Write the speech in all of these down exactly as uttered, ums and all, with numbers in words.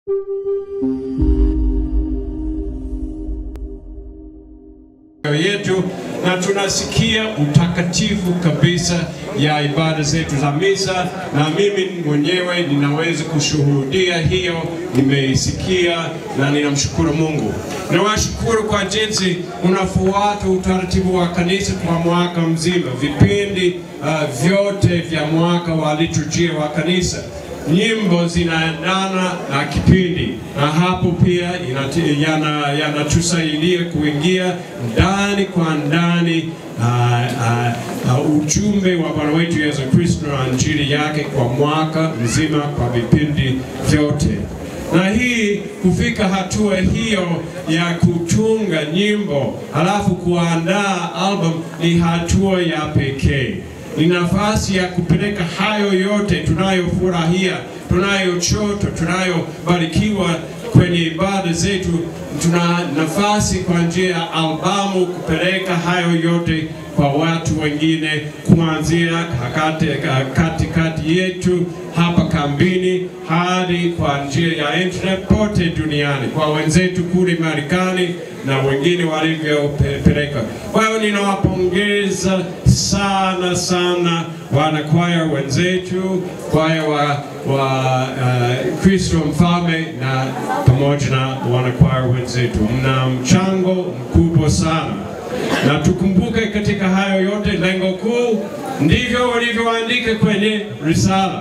yetu na tunasikia utakatifu kabisa ya ibada zetu za misa, na mimi mwenyewe ninaweza kushuhudia hiyo, nimeisikia na ninamshukuru Mungu. Nawashukuru kwa jinsi unafuata utaratibu wa kanisa kwa mwaka mzima, vipindi uh, vyote vya mwaka wa liturujia wa kanisa. Nyimbo zinaendana na kipindi, na hapo pia yanatusaidia yana kuingia ndani kwa ndani uh, uh, uh, ujumbe wa Bwana wetu Yesu Kristo na injili yake kwa mwaka mzima kwa vipindi vyote. Na hii kufika hatua hiyo ya kutunga nyimbo halafu kuandaa album ni hatua ya pekee. Ni nafasi ya kupeleka hayo yote tunayofurahia, tunayochota, tunayobarikiwa kwenye ibada zetu. Tuna nafasi kwa njia ya albamu kupeleka hayo yote kwa watu wengine, kuanzia katikati kati yetu hapa kambini hadi kwa njia ya internet pote duniani, kwa wenzetu kule Marekani na wengine walivyopeleka. Kwa hiyo ninawapongeza sana sana wanakwaya wenzetu, kwaya wa, wa uh, Kristo Mfalme na pamoja na wanakwaya wenzetu. Mna mchango mkubwa sana. Na tukumbuke katika hayo yote lengo kuu ndivyo walivyoandika kwenye risala: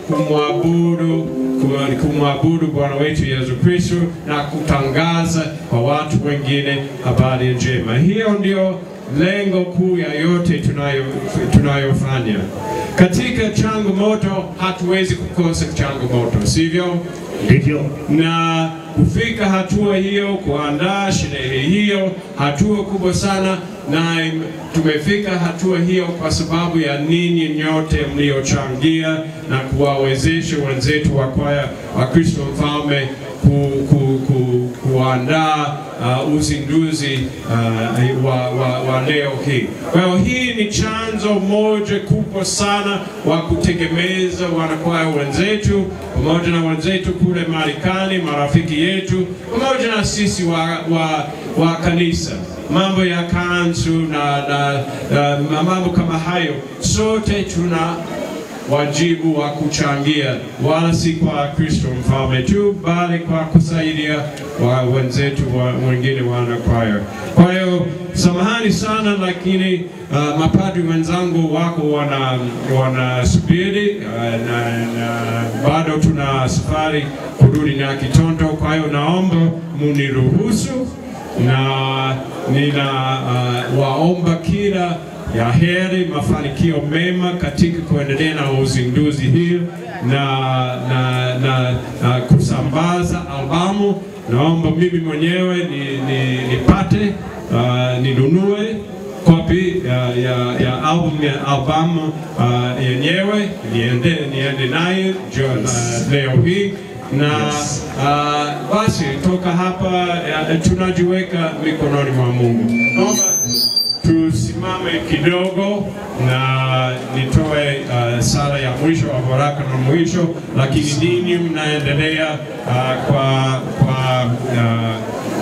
kumwabudu kumwabudu Bwana wetu Yesu Kristo na kutangaza kwa watu wengine habari njema. Hiyo ndio lengo kuu ya yote tunayo tunayofanya. Katika changamoto hatuwezi kukosa changamoto, sivyo? Ndivyo. Na kufika hatua hiyo, kuandaa sherehe hiyo, hatua kubwa sana, na tumefika hatua hiyo kwa sababu ya ninyi nyote mliochangia na kuwawezesha wenzetu wa kwaya wa Kristo Mfalme ku, ku, ku, kuandaa uh, uzinduzi uh, wa, wa, wa leo hii. Kwa hiyo hii ni chanzo moja kubwa sana wa kutegemeza wanakwaya wenzetu, pamoja na wenzetu kule Marekani, marafiki yetu, pamoja na sisi wa, wa, wa kanisa. Mambo ya kanzu na, na, na mambo kama hayo, sote tuna wajibu wa kuchangia, wala si kwa Kristo Mfalme tu, bali kwa kusaidia wa wenzetu wa wengine wanakwaya. Kwa hiyo samahani sana, lakini uh, mapadri wenzangu wako wana wanasubiri uh, na, na bado tuna safari kurudi na Kitondo. Kwa hiyo naomba muniruhusu, na nina uh, waomba kila ya heri, mafanikio mema katika kuendelea na uzinduzi hii na, na, na, na kusambaza albamu. Naomba mimi mwenyewe ni, ni, nipate uh, ninunue kopi ya, ya, ya album ya albamu uh, yenyewe, niende, niende naye uh, leo hii. Na uh, basi toka hapa uh, tunajiweka mikononi mwa Mungu. Naomba tusimame kidogo na nitoe uh, sala ya mwisho wa baraka na mwisho, lakini ninyi mnaendelea uh, kwa kwa uh,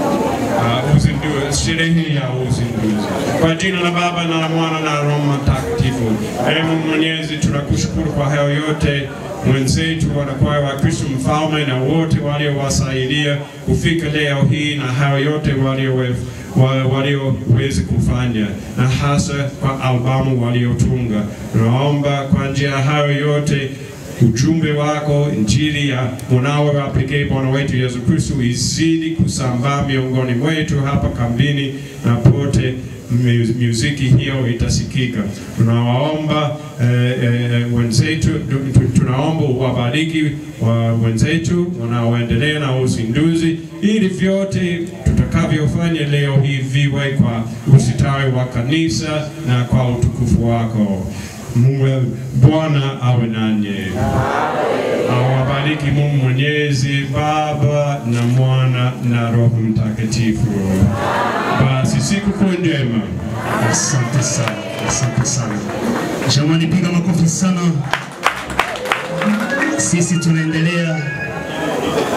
uh, uzinduzi, sherehe ya uzinduzi. Kwa jina la Baba na la Mwana na Roho Mtakatifu. Ee Mungu Mwenyezi, tunakushukuru kwa hayo yote mwenzetu wanakwaya wa Kristo Mfalme na wote waliowasaidia kufika leo hii, na hayo yote walio walioweza kufanya, na hasa kwa albamu waliotunga. Naomba kwa njia hayo yote ujumbe wako, injili ya mwanao wa pekee Bwana wetu Yesu Kristo izidi kusambaa miongoni mwetu hapa kambini na pote muziki hiyo itasikika. Tunawaomba eh, eh, wenzetu, tunaomba wabariki wa wenzetu wanaoendelea na uzinduzi, ili vyote tutakavyofanya leo hii viwe kwa usitawi wa kanisa na kwa utukufu wako. Mungu Bwana awe nanyi. Awabariki Mungu Mwenyezi, Baba na Mwana na Roho Mtakatifu. Basi siku njema. Asante sana, asante sana. Jamani, piga makofi sana. Sisi tunaendelea